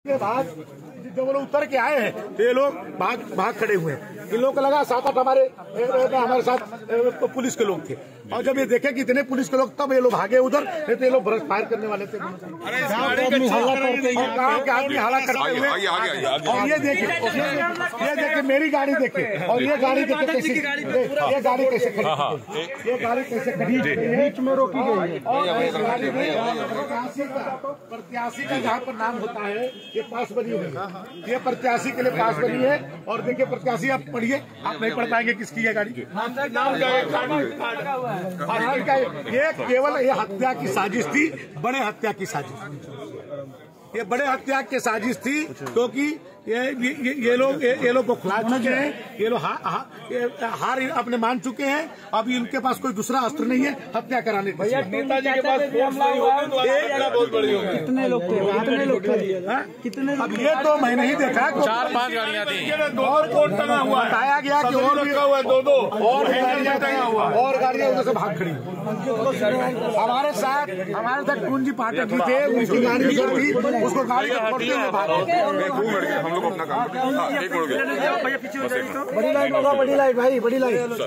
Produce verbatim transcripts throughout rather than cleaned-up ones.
भाग जब वो लोग उतर के आए हैं तो ये लोग भाग भाग खड़े हुए हैं। इन लोगों को लगा सात आठ हमारे हमारे साथ पुलिस के लोग थे, और जब ये देखे कि इतने पुलिस के लोग, तब ये लोग भागे उधर, नहीं तो ये लोग ब्रश फायर करने वाले थे। आदमी हाला करते हुए, और ये देखे ये देखे मेरी गाड़ी देखे, और ये गाड़ी देखे कैसे, ये गाड़ी कैसे खड़ी, ये गाड़ी कैसे खड़ी बीच में रोकी गई है। और प्रत्याशी का जहाँ पर नाम होता है ये पास बनी हुई है, ये प्रत्याशी के लिए पास बनी है। और देखिए प्रत्याशी, आप पढ़िए, आप नहीं पढ़ पाएंगे किसकी है गाड़ी, ये केवल ये हत्या की साजिश थी, बड़े हत्या की साजिश, ये बड़े हत्या की साजिश थी, क्योंकि ये ये ये लोग ये, ये लोग बौखला चुके हैं, ये लोग हा, हा, हार अपने मान चुके हैं। अभी इनके पास कोई दूसरा अस्त्र नहीं है हत्या कराने के। नेताजी के पास बहुत बड़ी होगी। कितने लोग थे, कितने लोग थे, कितने? अब ये तो मैं नहीं देखा, चार पांच गाड़ियां थी, और कोट टंगा हुआ, बताया गया कि और भी हुआ दो दो और गाड़ियां टंगा हुआ, और गाड़ियां उधर से भाग खड़ी। हमारे साथ हमारे साथ पूंजी पाठक भी थे, उनकी गाड़ी थी, उसको गाड़ी छोड़ते हुए भाग। अपना काम बड़ी लाइट होगा, बड़ी लाइट भाई, बड़ी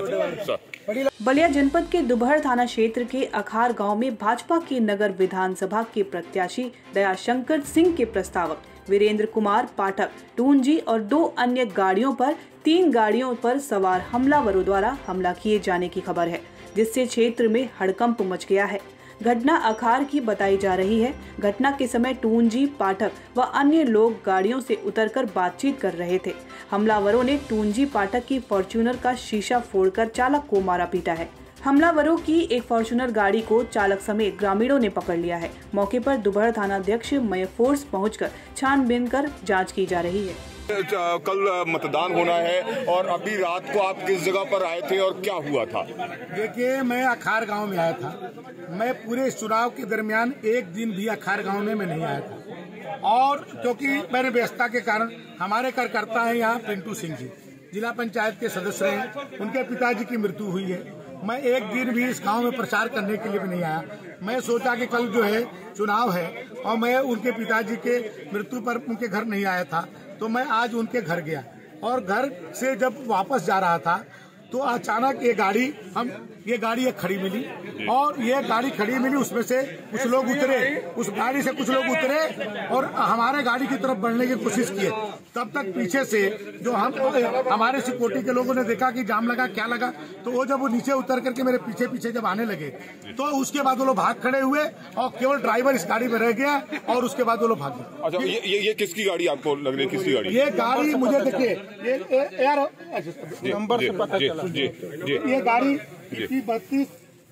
लाइट। बलिया जनपद के दुबहर थाना क्षेत्र के अखार गांव में भाजपा की नगर विधानसभा के प्रत्याशी दयाशंकर सिंह के प्रस्तावक वीरेंद्र कुमार पाठक टूंजी और दो अन्य गाड़ियों पर तीन गाड़ियों पर सवार हमलावरों द्वारा हमला किए जाने की खबर है, जिससे क्षेत्र में हड़कंप मच गया है। घटना अखार की बताई जा रही है। घटना के समय टूंजी पाठक व अन्य लोग गाड़ियों से उतरकर बातचीत कर रहे थे। हमलावरों ने टूंजी पाठक की फॉर्च्यूनर का शीशा फोड़कर चालक को मारा पीटा है। हमलावरों की एक फॉर्च्यूनर गाड़ी को चालक समेत ग्रामीणों ने पकड़ लिया है। मौके पर दुबहर थानाध्यक्ष मय फोर्स पहुंचकर छानबीन कर जांच की जा रही है। कल मतदान होना है, और अभी रात को आप किस जगह पर आए थे और क्या हुआ था? देखिए, मैं अखार गांव में आया था। मैं पूरे इस चुनाव के दरमियान एक दिन भी अखार गांव में मैं नहीं आया था, और क्योंकि मैंने व्यस्तता के कारण, हमारे कार्यकर्ता हैं यहाँ पिंटू सिंह जी, जिला पंचायत के सदस्य हैं, उनके पिताजी की मृत्यु हुई है। मैं एक दिन भी इस गांव में प्रचार करने के लिए भी नहीं आया। मैं सोचा कि कल जो है चुनाव है, और मैं उनके पिताजी के मृत्यु पर उनके घर नहीं आया था, तो मैं आज उनके घर गया, और घर से जब वापस जा रहा था तो अचानक ये गाड़ी हम ये गाड़ी एक खड़ी मिली, और ये गाड़ी खड़ी मिली, उसमें से कुछ लोग उतरे, उस गाड़ी से कुछ लोग उतरे और हमारे गाड़ी की तरफ बढ़ने की कोशिश किए। तब तक पीछे से जो हम हमारे सिक्योरिटी के लोगों ने देखा कि जाम लगा, क्या लगा, तो वो जब वो नीचे उतर करके मेरे पीछे पीछे जब आने लगे, तो उसके बाद वो लोग भाग खड़े हुए, और केवल ड्राइवर इस गाड़ी में रह गया, और उसके बाद वो लोग भागे। अच्छा, ये ये, ये किसकी गाड़ी आपको लग रही है? किसकी गाड़ी? ये गाड़ी मुझे देखिए, ये यार नंबर से पता चला, जी, जी। ये गाड़ी बत्तीस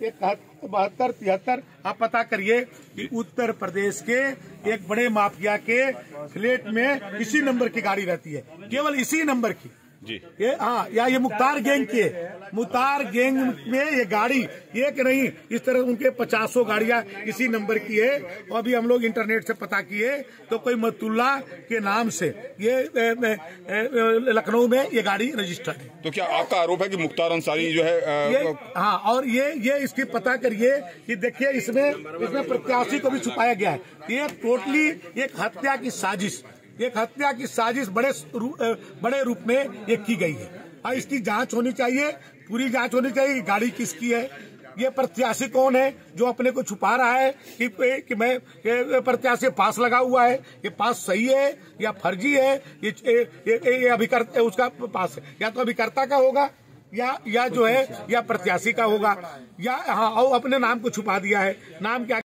बहत्तर तिहत्तर, आप पता करिए कि उत्तर प्रदेश के एक बड़े माफिया के फ्लैट में इसी नंबर की गाड़ी रहती है, केवल इसी नंबर की जी। ये हाँ, या ये मुख्तार गैंग के मुख्तार गैंग में ये गाड़ी एक नहीं, इस तरह उनके पचासों गाड़ियां इसी नंबर की है। और अभी हम लोग इंटरनेट से पता किए तो कोई मतुल्ला के नाम से ये लखनऊ में ये गाड़ी रजिस्टर्ड है। तो क्या आपका आरोप है कि मुख्तार अंसारी जो है आ, ये हाँ, और ये ये इसकी पता करिए कि देखिए इसमें इसमें प्रत्याशी को भी छुपाया गया है। ये टोटली एक हत्या की साजिश एक हत्या की साजिश बड़े रू, बड़े रूप में ये की गई है, और इसकी जांच होनी चाहिए, पूरी जांच होनी चाहिए कि गाड़ी किसकी है, ये प्रत्याशी कौन है जो अपने को छुपा रहा है कि, कि मैं प्रत्याशी पास लगा हुआ है, ये पास सही है या फर्जी है, ये, ये, ये अभिकर्ता उसका पास है, या तो अभिकर्ता का होगा या या जो है या प्रत्याशी का होगा, या हाँ, और अपने नाम को छुपा दिया है। नाम क्या